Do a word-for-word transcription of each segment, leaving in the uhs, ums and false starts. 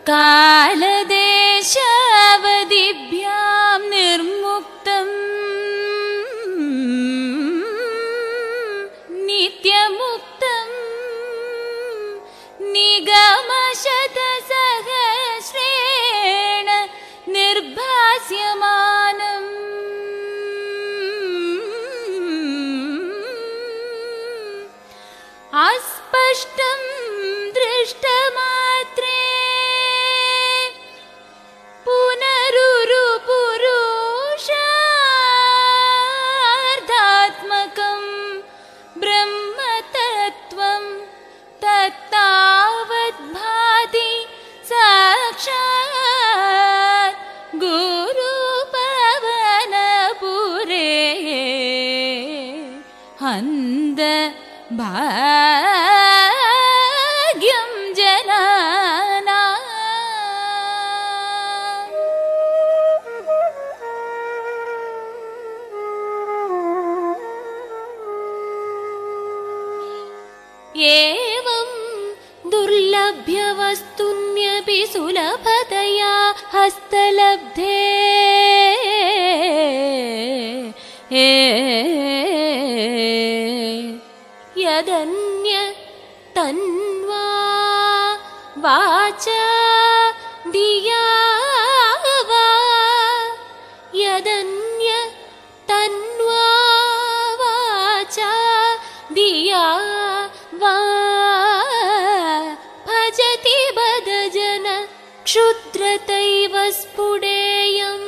कालदेशावधिभ्यां निर्मुक्तं नित्यमुक्तं निगमशतसहस्रेण निर्भास्यमानम् अस्पष्टं दृष्टमात्रे पुनरुरुपुरुषार्धात्मकं ब्रह्मतत्त्वं तत्तावद्भाति साक्षात् गुरुपवनपुरे हन्द भाग्यं जनानाम्। एवं दुर्लभ्यवस्तुन्यपि सुलभतया हस्तलब्धे यदन्य तन्वा वाचा धिया वा यदन्य तन्वा वाचा धिया वा भजति बदजन क्षुद्रतैव स्फुटेयम्।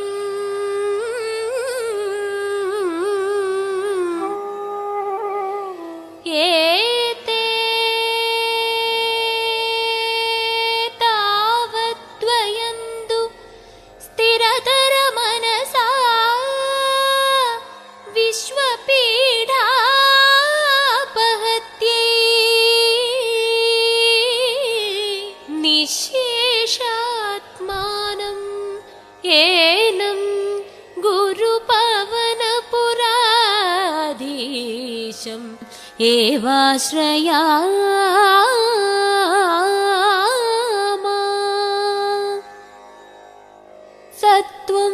एते तावद्वयन्तु स्थिरतरमनसा विश्वपीडापहत्यै निःशेषात्मानं एनं गुरुपवनपुराधीशम् एवाश्रयामा। सत्वं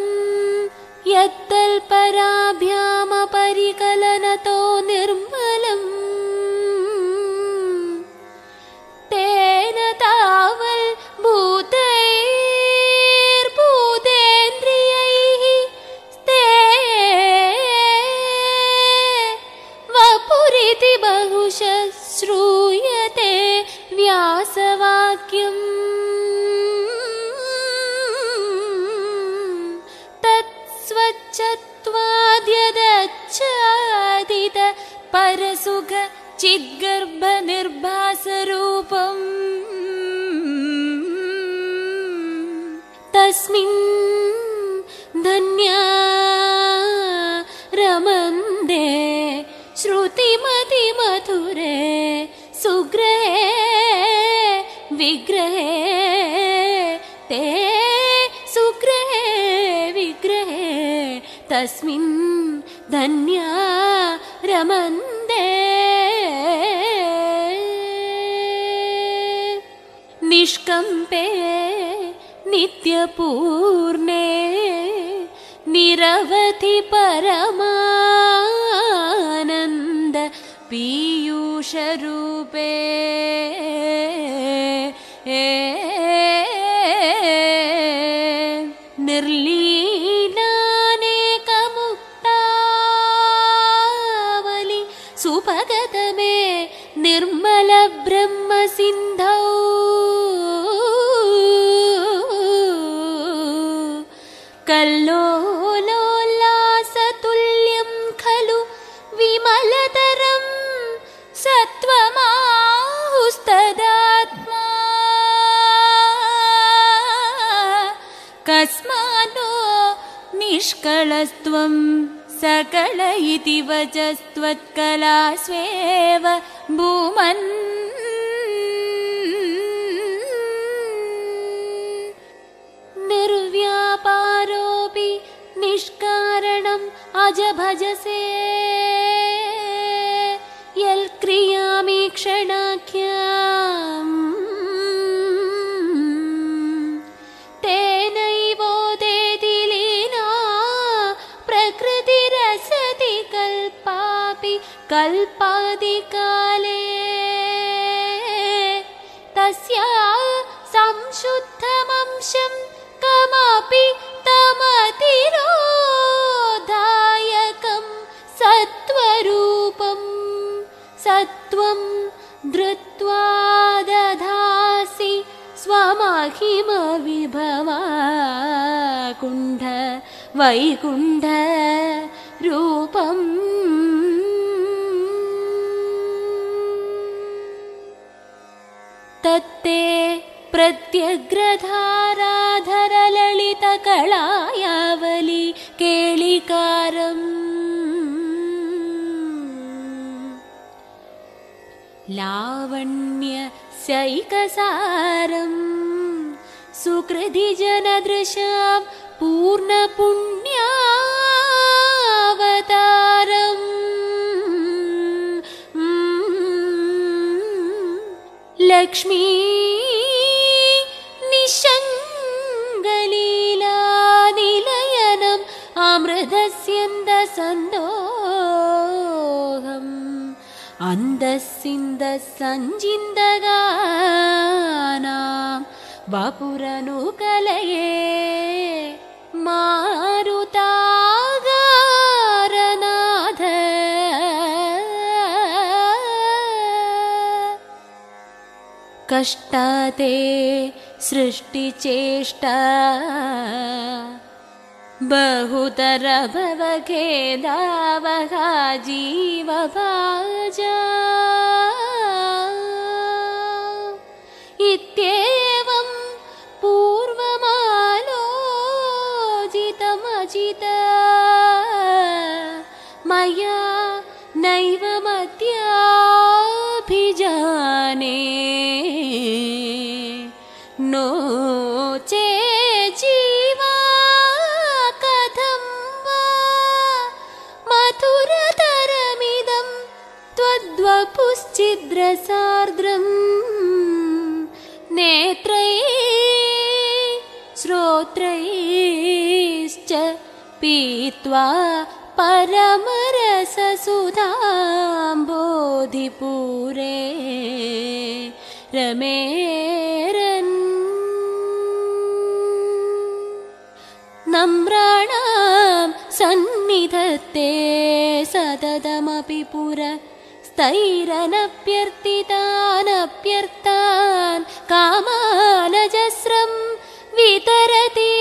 यत्तल्पराभ्यामपरिकलनतो निर्मलम् तेन तावल्भूतैर्भूतेन्द्रियैः स्ते वपुरिति बहुशः श्रूयते व्यासवाक्यम्। तत्स्वच्छत्वाद्यदच्छादित परसुख चिद्गर्भ निर्भासरूपम् तस्मिन् धन्या रमन्ते श्रुतिमतिमधुरे सुग्रहे विग्रहे ते सुग्रहे विग्रहे तस्मिन् धन्या रमन्ते। निष्कम्पे नित्यपूर्णे निरवधि परमानन्द पीयूषरूपे निर्लीनानेकमुक्तावलि सुभगतमे निर्मल ब्रह्म सिन्धौ कल्लोलोल्लासतुल्यं खलु विमलतरं सत्त्वमाहुस्तदात्मा कस्मान्नो निष्कळस्त्वं सकल इति वचस्त्वत्कलास्वेव भूमन् निर्व्यापारोऽपि निष्कारणम् अज भजसे यल्क्रियामीक्षणाख्याम् कल्पादिकाले तस्या संशुद्धमंशं कमपि तमतिरोधायकं सत्वरूपं सत्वं धृत्वा दधासि स्वमहिमविभवा कुण्ड वैकुण्ठ रूपम् तत्ते प्रत्यग्रधाराधरललितकलायावली केलिकारम् लावण्यस्यैकसारम् सुकृतिजनदृशां पूर्णपुण्यावतारम् लक्ष्मी निशङ्गलीलानिलयनम् अमृतस्यन्दसन्दोहम् अन्दस्सिन्दसञ्जिन्दगानां वपुरनुकलये मारुतागारनाथ कष्टाते सृष्टिचेष्टा बहुतर भवखेदावहा जीवभाजा इत्येवं पूर्वमालोचितमचित मया नैव मत्याभिजाने नो चे जीवा कथं वा मधुरतरमिदं त्वद्वपुश्चिद्रसार्द्रम् नेत्रैः श्रोत्रैश्च पीत्वा परमरससुधाम्बोधिपूरे रमेरन् नम्राणां सन्निधत्ते सततमपि पुरा स्थैरनप्यर्थितानप्यर्थान् कामानजस्रं वितरति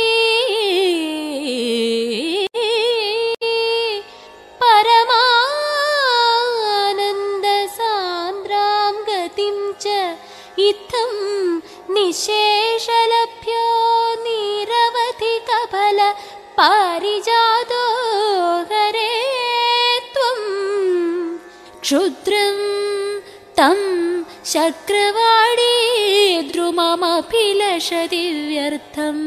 परमानन्दसान्द्रां गतिं च इत्थं निशेषलभ्यो निरवधिकफल पारिजातो हरे त्वं क्षुद्रं तं शक्रवाणी द्रुममपि लशति व्यर्थम्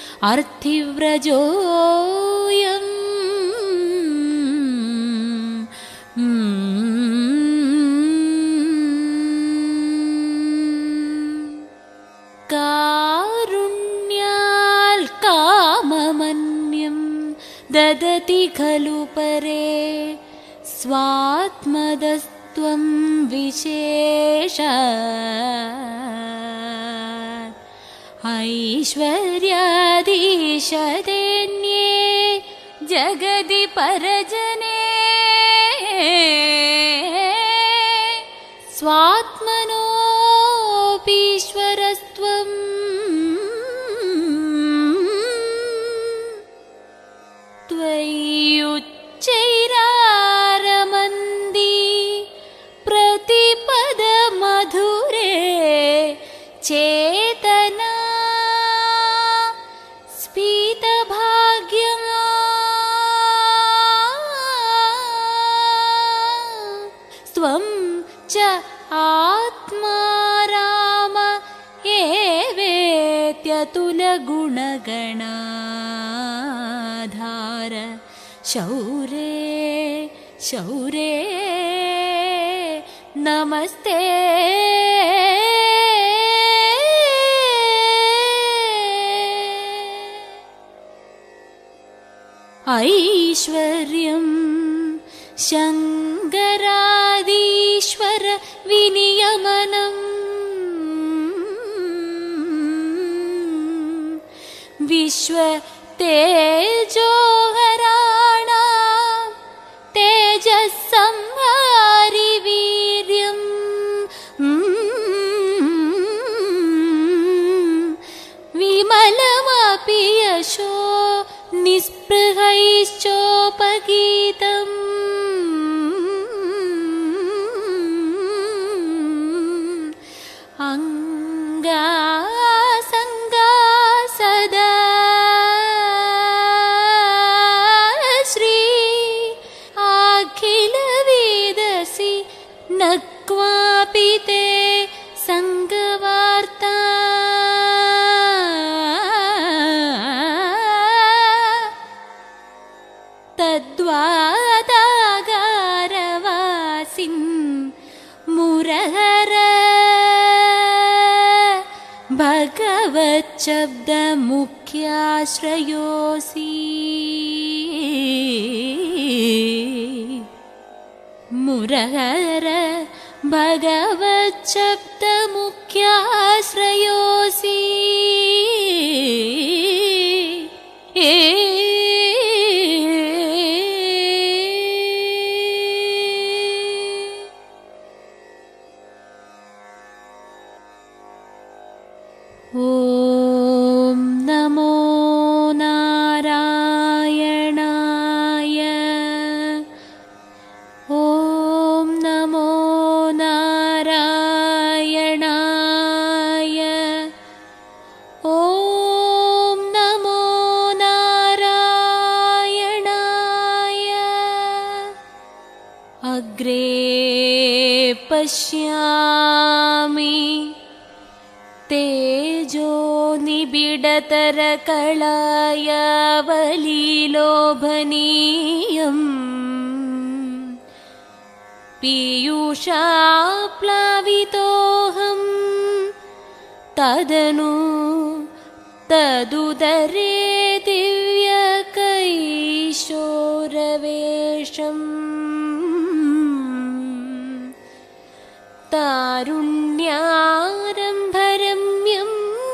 अर्थिव्रजोऽयम् कारुण्याल् काममन्यं ददति खलु परे स्वात्मदस्त्वं विशेषात् ऐश्वर्याधीशदेन्ये जगति परजने स्वात्मनोऽपीश्वरस्त्वं त्वय्युच्चैरारमन्दी प्रतिपदमधुरे चेतना स्फीतभाग्या स्वं च आत्मा राम एवेत्यतुलगुणगणाधार शौरे शौरे नमस्ते ऐश्वर्यं शङ्करा विश्व तेजोहराणां तेजस्संहारि वीर्यं विमलमपि यशो निःस्पृहैश्चोपगीतम् अंगासंगा सदा श्री अखिल वेदसि न क्वापि ते संगवार्ता तद्वादागारवासिन् मुरहर भगवच्छब्दमुख्याश्रयोऽसि मुरहर भगवच्छब्दमुख्याश्रयोऽसि ॐ नमो नारायणाय ॐ नमो नारायणाय ॐ नमो नारायणाय अग्रे पश्यामि तेजो निबिडतरकलायावलीलोभनीयम् पीयूषाप्लावितोऽहं तदनु तदुदरे दिव्यकैशोरवेशम् तारुण्यारम्भरम्यं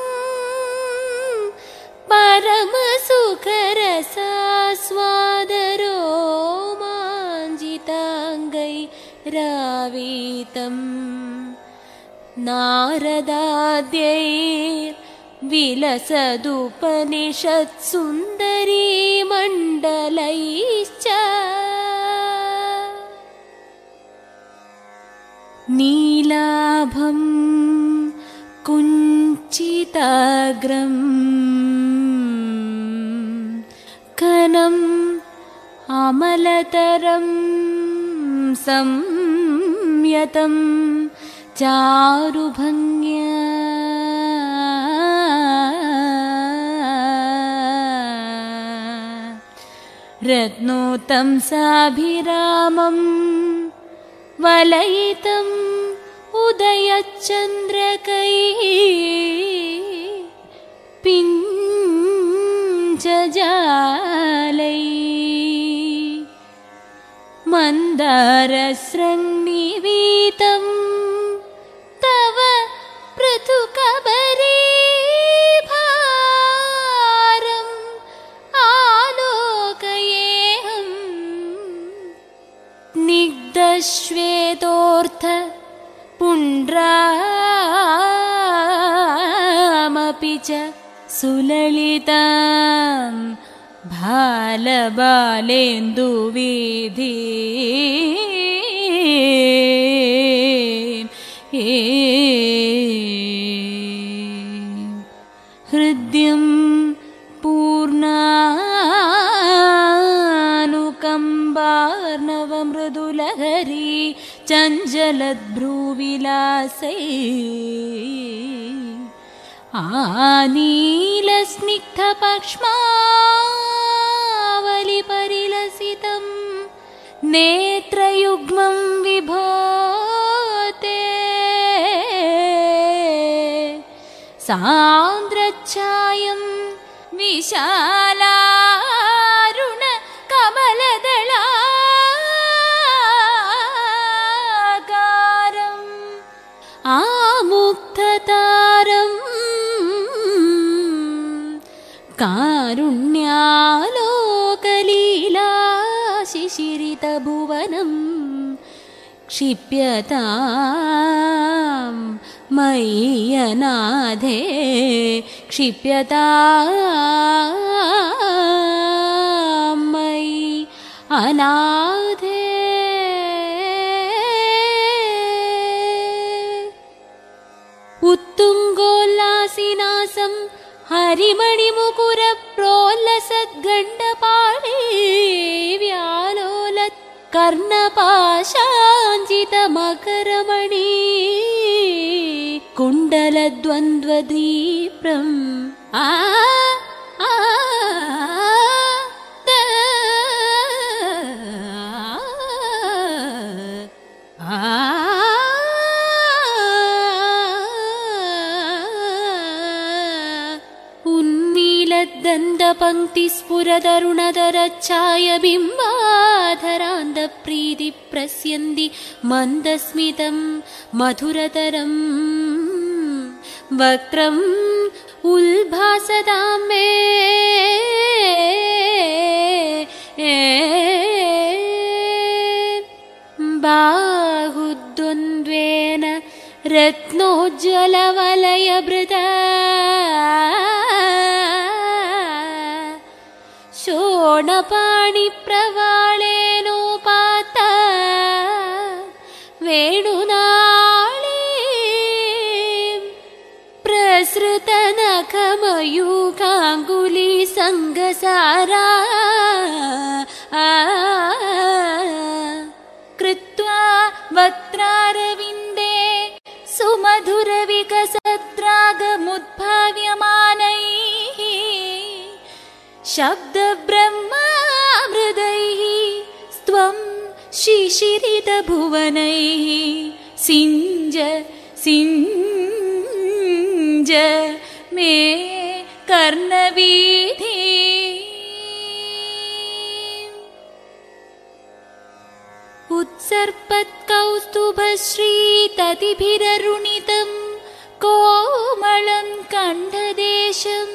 परमसुखरसास्वादरोमाञ्जिताङ्गैरावीतं नारदाद्यैर्विलसदुपनिषत्सुन्दरीमण्डलैश्च नीलाभं कुञ्चिताग्रं कनम् अमलतरं संयतं चारुभङ्ग्या रत्नोत्तंसाभिरामम् वलयितम् उदयचन्द्रकैः पिञ्जजालैः मन्दारसृङ्निवीतं तव पृथुकबरे भारम् आलोकयेऽहम् स्निग्धश्वेतोर्थ पुण्ड्रामपि च सुललितां भालबालेन्दुवीधी हृद्यं पूर्णानुकम्बार्णवमृदुलहरी चञ्चलद्भ्रूविलासै आनीलस्निग्धपक्ष्मावलिपरिलसितं नेत्रयुग्मं विभोते सान्द्रच्छायं विशालारुण कमलदलाकारम् आमुक्ततारम् कारुण्यालोकलीला शिशिरितभुवनं क्षिप्यतां मय्यनाथे क्षिप्यतां मयि अनाथे। उत्तुङ्गोल्लासिनासं हरिमणिमुकुरप्रोल्लसद्गण्डपाणे व्यालोलत् कर्णपाशाञ्जितमकरमणि कुण्डलद्वन्द्वदीप्रम् आ आ दन्तपङ्क्तिस्फुरदरुणदरच्छायबिम्बाधरान्दप्रीतिप्रस्यन्ति मन्दस्मितं मधुरतरं वक्त्रम् उल्भासतां मे बाहुद्वन्द्वेन रत्नोज्ज्वलवलयभृता शोणपाणिप्रवाळेनोपाता वेणुनाळे प्रसृतनखमयूखाङ्गुली सङ्गसारा कृत्वा वक्त्रारविन्दे सुमधुरविकसद्रागमुद्भाव्यमानैः शब्दब्रह्मामृदैः स्त्वं शिशिरितभुवनैः सिञ्ज सिञ्ज मे कर्णवीथि। उत्सर्पत्कौस्तुभश्रीततिभिररुणितं कोमलं कण्ठदेशम्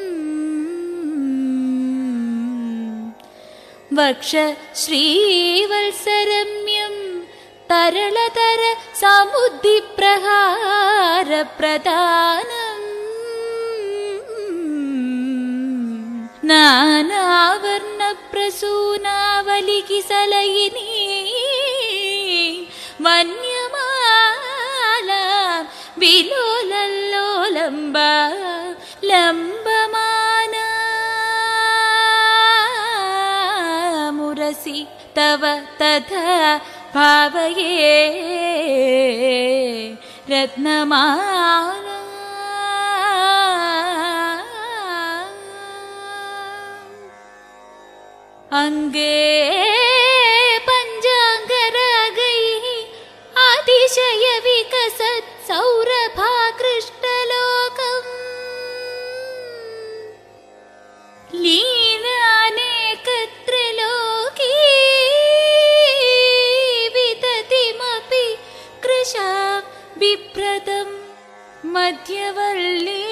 वक्ष श्रीवत्सरम्यं तरलतर समुद्दिप्रहार प्रदानम् नानावर्णप्रसूनावलिकिसलयिनी वन्यमाला विलोलल्लोलम्बा लम्बमाना मुरसि तव तथा भावये रत्नमाला। अंगे पंचांगरागैः अतिशय विकसत् सौरभाकृष्टलोकम् लीनानेकत्रिलोकी विततिमपि कृशां बिभ्रतं मध्यवल्ली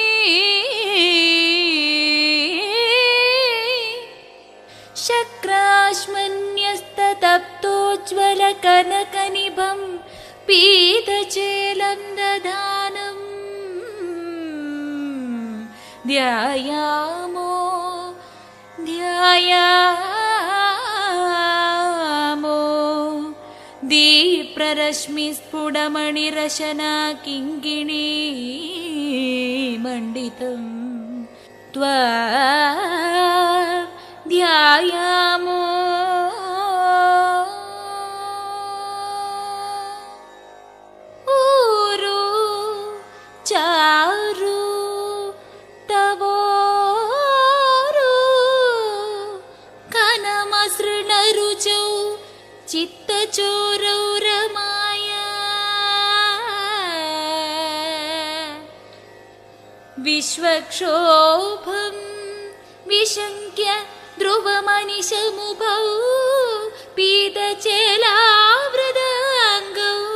शक्राश्मन्यस्ततप्तोज्ज्वलकनकनिभं पीतचेलं दधानं ध्यायामो ध्यायामो दीप्ररश्मिस्फुटमणिरशना किङ्किणी मण्डितं त्वा ध्यायामो ऊरु चारु तवोरु कनमसृणरुचौ चित्तचोरौ रमाया विश्वक्षोभं विशङ्क्य ध्रुवमनिशमुभौ पीतचेलावृताङ्गौ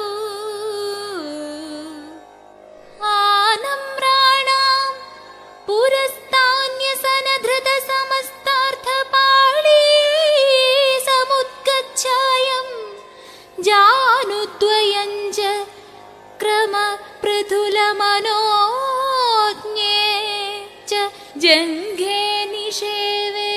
आनम्राणां पुरस्तान्यस जङ्घे निषेवे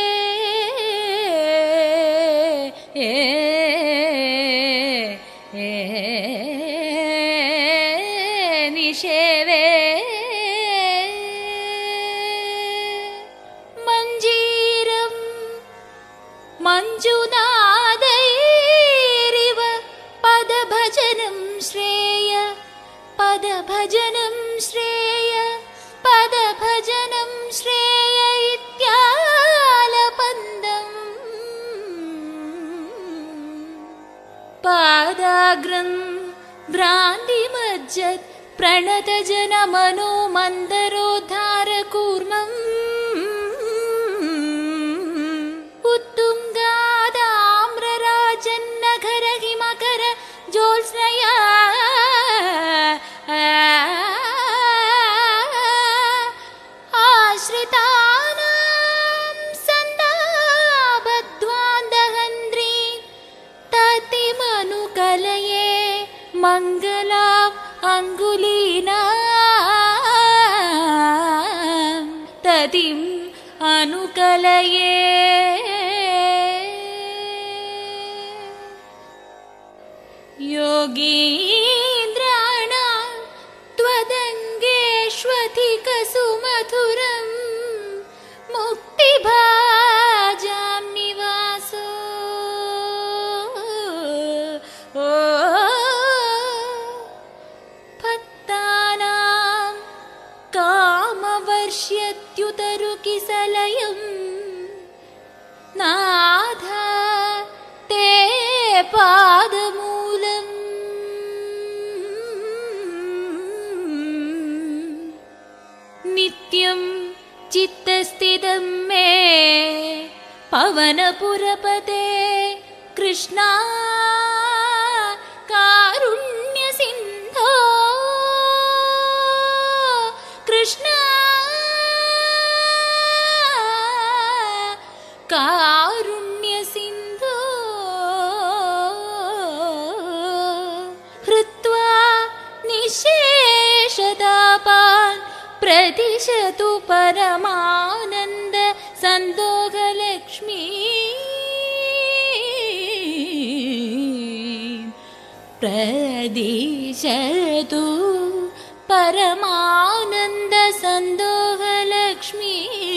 निषेवे मञ्जीरं मञ्जुनादैरिव पदभजनं श्रेय पदभजनं श्रेय पदभजनं श्रेय इत्यालपन्दम् पादाग्रं भ्रान्तिमज्जत् प्रणतजनमनो मन्दरोद्धारकूर्मम् उत्तुङ्गादाम्रराजन्नगर हिमकर ज्योत्स्नया आश्रितानां सन्दाबद्ध्वान्दहन्त्री ततिमनुकलये मङ्गलाम् अङ्गुलीनां ततिम् अनुकलये योगीन्द्राणां त्वदङ्गेष्वधिकसुमधुरं मुक्तिभाजां निवासो भक्तानां कामवर्ष्यत्युतरुकिसलयं नाथा ते पादमूलम् नित्यं चित्तस्थितं मे पवनपुरपते कृष्णा कारुण्यसिन्धो कृष्णा कारुण्यसिन्धो हृत्वा निशेषतापान् प्रदिशतु परमानन्द सन्दोहलक्ष्मी प्रदिशतु परमानन्द सन्दोहलक्ष्मी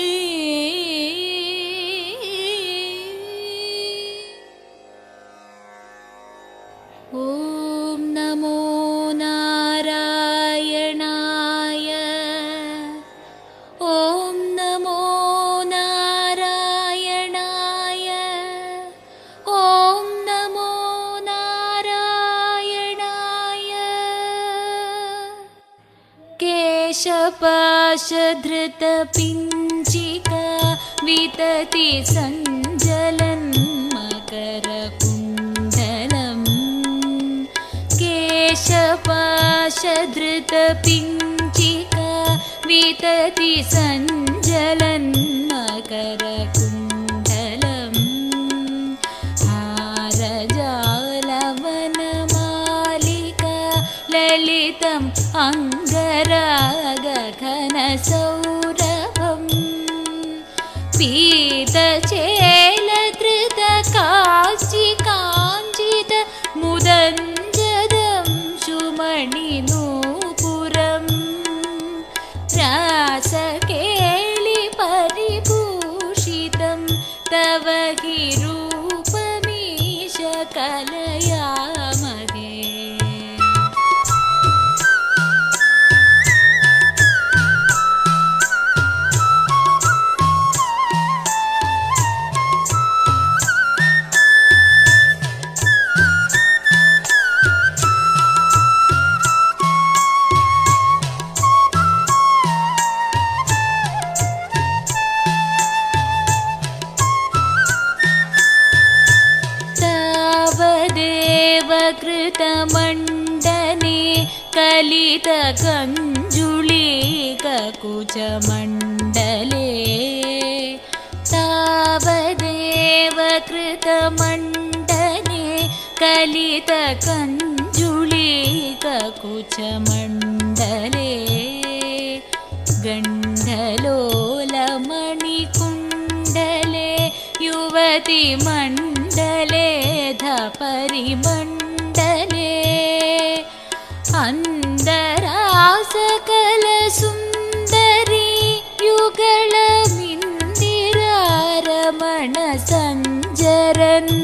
ॐ नमो नारायणाय ॐ नमो नारायणाय ॐ नमो नारायणाय केशपाशधृतपिञ्जिका वितति सञ्जलन् मकरकुण्डलम् केशपाशधृतपिञ्जिका वितति सञ्जलन् मकरकुण्डलम् हारजालवनमालिका ललितम् अङ्गरागघनसौरभम् पीतचेलधृतकाञ्चिकाञ्चित मुदञ्जदं सुमणिनूपुरम् रासकेलिपरिभूषितं तव हि रूपमीश कलयामहे कृतमण्डने कलितकञ्जुलीककुचमण्डले तावदेव कृतमण्डने कलितकञ्जुलीककुचमण्डले गण्डलोल मण्डले धपरिमण्डले अन्दरा सकल सुन्दरी युगलमिन्दिरारमण सञ्जरन्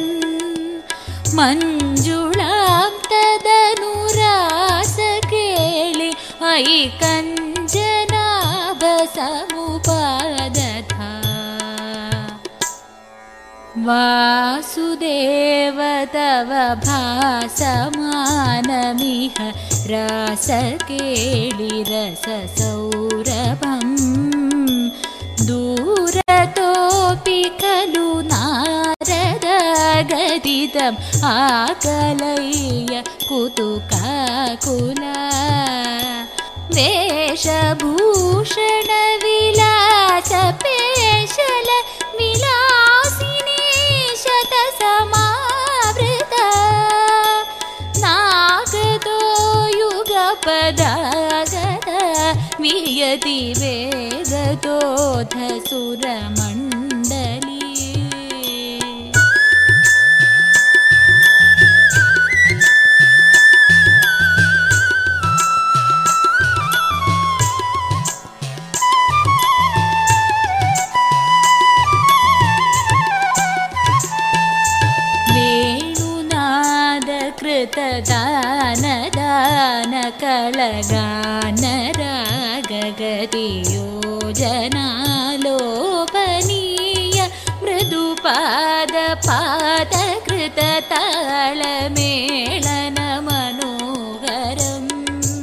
मञ्जुळां तदनुरास केळि अयि कञ्जनाभसमुपादधा वासुदेव तव भासमानमिह रासकेळिरससौरभम् दूरतोऽपि खलु नारदगदितम् आकलय्य कुतुकाकुला वेशभूषणविलासपेशल विलासिनी शतसमावृता नागतो युगपदागता वियति वेदतोऽथ सुरमण्डली कृतदान दान कलगान रागगति योजनालोपनीय मृदुपाद पाद कृततालमेळन मनोहरम्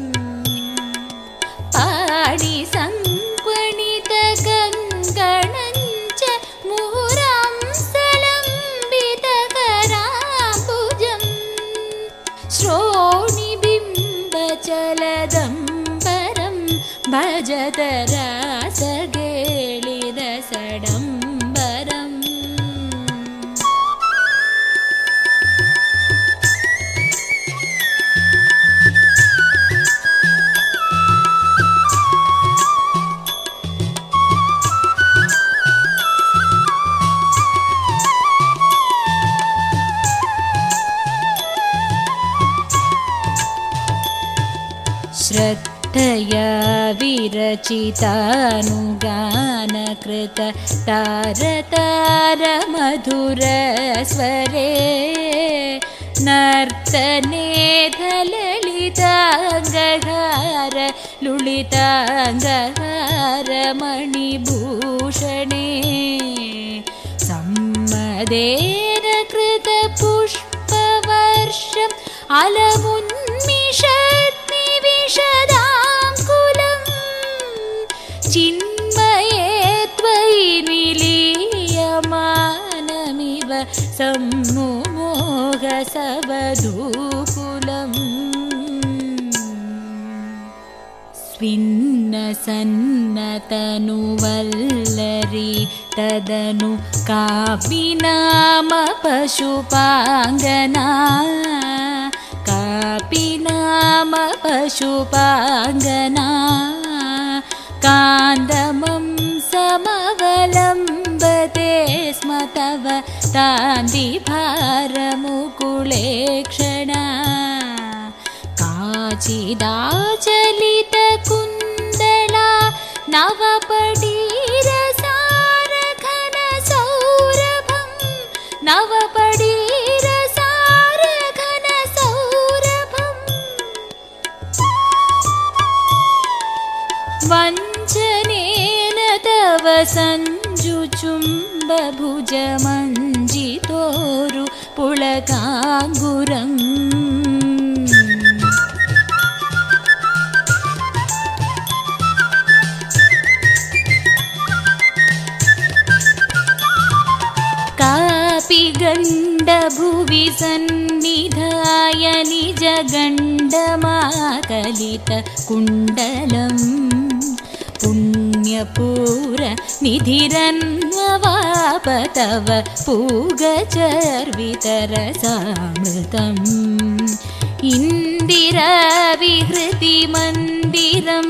पाणि संक्वणित कङ्कणञ्च मुहुरं सलम्बितकराम्बुजम् श्रोणिबिम्बचलदम्बरं भजत रासगेलिदसडम्बरम् श्रद्धया विरचितानुगानकृत तारतार मधुर स्वरे नर्तने ललिताङ्गहार लुलिताङ्गहार मणिभूषणे सम्मदेन कृत पुष्पवर्षम् अलमुन्मिषत् निविशदाङ्कुलम् चिन्मये त्वयि निलीयमानमिव सम्मोहसवधूकुलम् स्विन्नसन्नतनुवल्लरी तदनु कापि नाम पशुपाङ्गना कापि नाम पशुपाङ्गना कान्दमं समवलम्बते स्म तव तान्दिभारमुकुले क्षणा काचिदाचलितकुन्दला नवपडीरसारघनसौरभं नवपडीरसारघनसौरभम् वञ्चनेन तव सञ्जुचुम्बभुजमञ्जितोरु पुलकाङ्गुरम् कापि गण्डभुवि सन्निधाय निजगण्डमाकलितकुण्डलम् पुण्यपूर निधिरन्ववाप तव पूगचर्वितरसामृतम् इन्दिराविहृतिमन्दिरं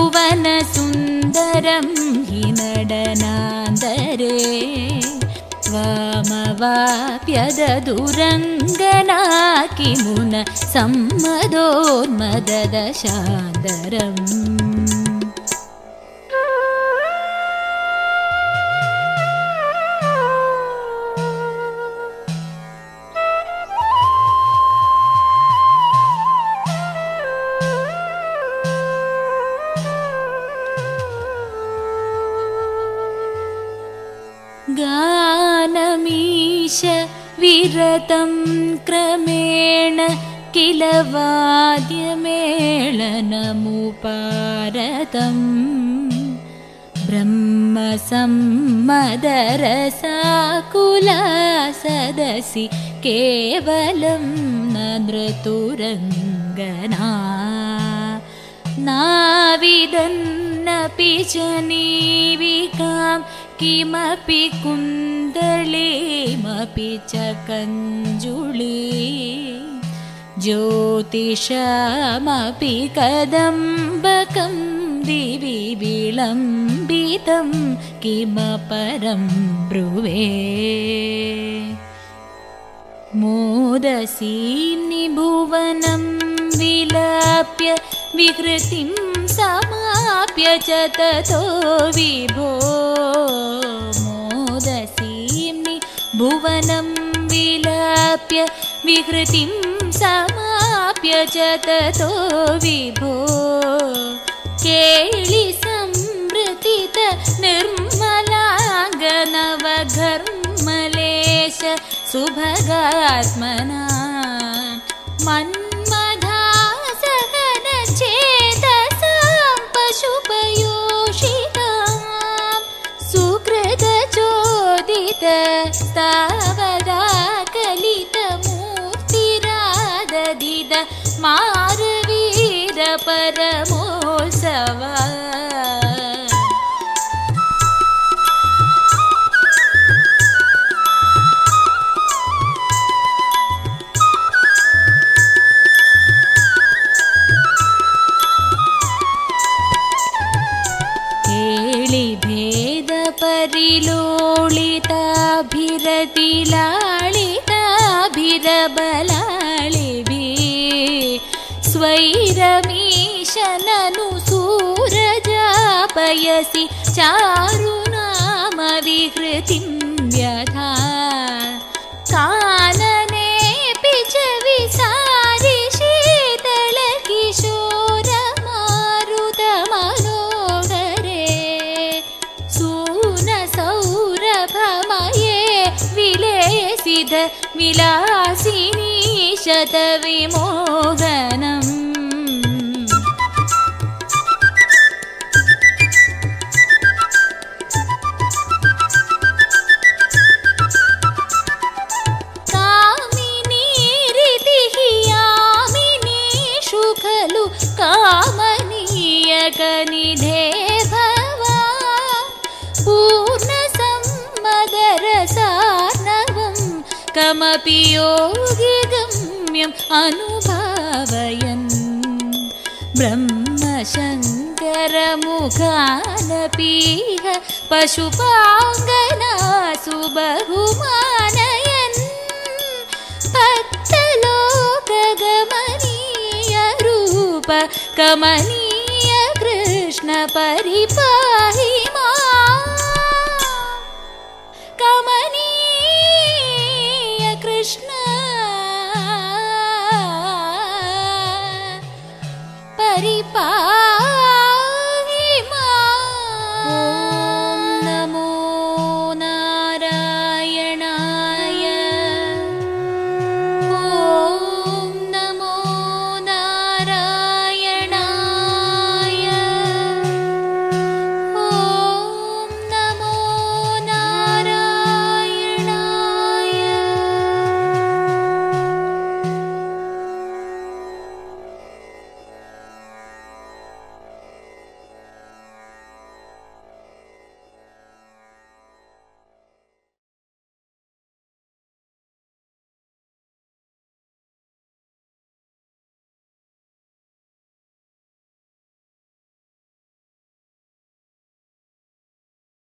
भुवनसुन्दरं हि नडनान्दरे त्वामवाप्यदुरङ्गना किमुन सम्मदोन्मददशान्तरम् गानमीश विरतं क्रमेण किल वाद्यमेलनमुपारतम् ब्रह्मसम्मदरसाकुला सदसि केवलं न नृतुरङ्गना नाविदन्नपि च नीविकां किमपि कुन्दलीमपि च कञ्जुली ज्योतिषमपि कदम्बकं दिवि विलम्बितं किमपरं ब्रुवे मोदसीम्नि भुवनं विलाप्य विकृतिं समाप्य च ततो विभो मोदसीम्नि भुवनं विलाप्य विकृतिं समाप्य च ततो विभो केळि संवृतित निर्मलाङ्गनवघर्मलेश सुभगात्मना मन्मथासहन चेतसां पशुपयोषितां सुकृतचोदित तावदा कलितमूर्तिराददिद मारवीर परमोत्सवा परिलोलिताभिरतिलालिताभिरबलालिभिः स्वैरमीशननु सूरजापयसि चारुनाम विकृतिं व्यथा काननेऽपि च विसारि शीतलकिशोरमारुतमनोहरे सूनसौरभमये विलेसित विलासिनी शतविमोहनम् कामिनीरितिः यामिनीषु खलु कामनीयकनिधे भवा पूर्णसम्मदरसार्णवं कमपि योगिगम्यम् अनुभावयन् ब्रह्मशङ्करमुखानपीह पशुपाङ्गनासु बहुमानयन् भक्तलोकगमनीय रूप कमनीय कृष्ण परिपा